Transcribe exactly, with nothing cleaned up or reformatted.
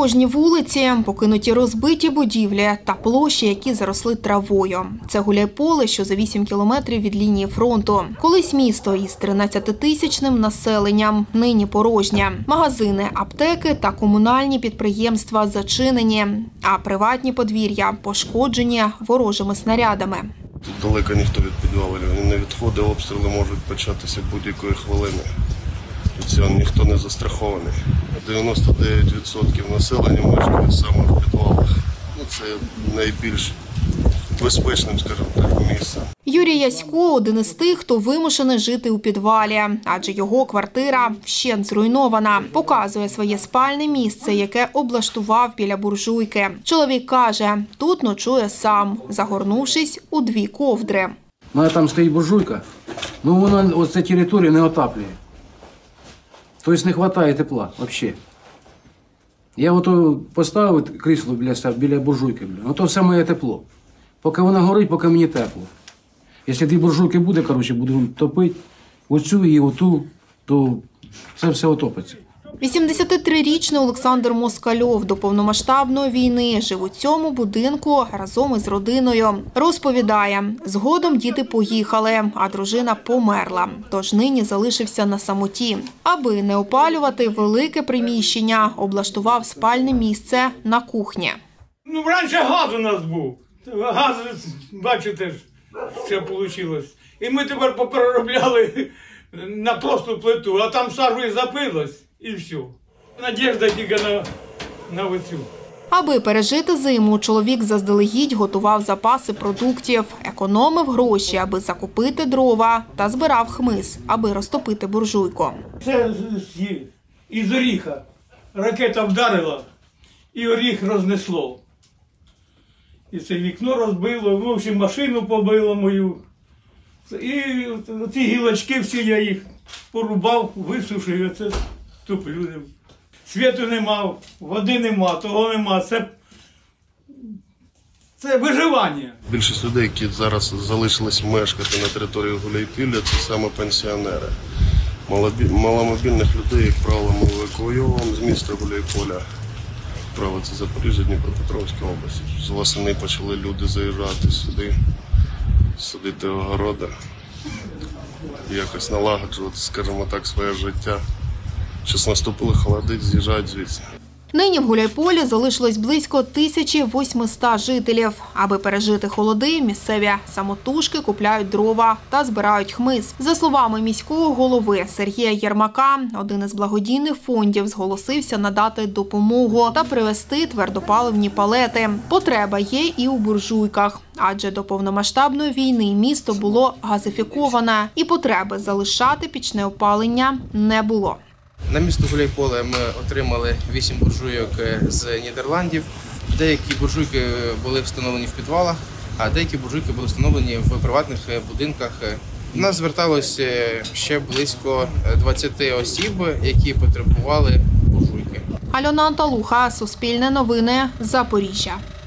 Порожні вулиці, покинуті розбиті будівлі та площі, які заросли травою. Це Гуляйполе, що за вісім кілометрів від лінії фронту. Колись місто із тринадцятитисячним населенням, нині порожнє. Магазини, аптеки та комунальні підприємства зачинені, а приватні подвір'я пошкоджені ворожими снарядами. Тут далеко ніхто від підвалів не відходить, обстріли можуть початися будь-якої хвилини. Від цього ніхто не застрахований. дев'яносто дев'ять відсотків населення мешкає саме в підвалах. Ну, це найбільш безпечним, скажімо так, місцем. Юрій Ясько – один із тих, хто вимушений жити у підвалі, адже його квартира вщент зруйнована. Показує своє спальне місце, яке облаштував біля буржуйки. Чоловік каже, тут ночує сам, загорнувшись у дві ковдри. У мене там стоїть буржуйка, ну вона оця територія не отаплює. Тобто не вистачає тепла взагалі. Я ото поставив крісло біля, біля буржуйки, ото все моє тепло. Поки вона горить, поки мені тепло. Якщо дві буржуйки буде, коротше, буду топити, оцю і оту, то це все отопиться. вісімдесятитрирічний Олександр Москальов до повномасштабної війни жив у цьому будинку разом із родиною. Розповідає, згодом діти поїхали, а дружина померла, тож нині залишився на самоті. Аби не опалювати велике приміщення, облаштував спальне місце на кухні. Ну, раніше газ у нас був. Газ, бачите, що вийшло. І ми тепер попереробляли на просту плиту, а там сажу запилось. І все. Надіжда тільки на, на оцю. Аби пережити зиму, чоловік заздалегідь готував запаси продуктів, економив гроші, аби закупити дрова та збирав хмиз, аби розтопити буржуйку. Це із оріха. Ракета вдарила і оріх рознесло. І це вікно розбило, в общем, машину побило мою. І ці гілочки всі я їх порубав, висушив, і оце туплю. Світу нема, води нема, того нема. Це, це виживання. Більшість людей, які зараз залишились мешкати на території Гуляйполя, це саме пенсіонери. Маломобільних людей, як правило, ми евакуюємо з міста Гуляйполя. Право, це Запоріжжя, Дніпропетровська область. З восени почали люди заїжджати сюди, садити огороди, якось налагоджувати, скажімо так, своє життя. Зараз наступили холоди, з'їжджають звідси. Нині в Гуляйполі залишилось близько тисячі восьмисот жителів. Аби пережити холоди, місцеві самотужки купляють дрова та збирають хмиз. За словами міського голови Сергія Єрмака, один із благодійних фондів зголосився надати допомогу та привезти твердопаливні палети. Потреба є і у буржуйках, адже до повномасштабної війни місто було газифіковане і потреби залишати пічне опалення не було. На місто Гуляйполе ми отримали вісім буржуйок з Нідерландів. Деякі буржуйки були встановлені в підвалах, а деякі буржуйки були встановлені в приватних будинках. До нас зверталося ще близько двадцяти осіб, які потребували буржуйки. Альона Анталуха, Суспільне новини, Запоріжжя.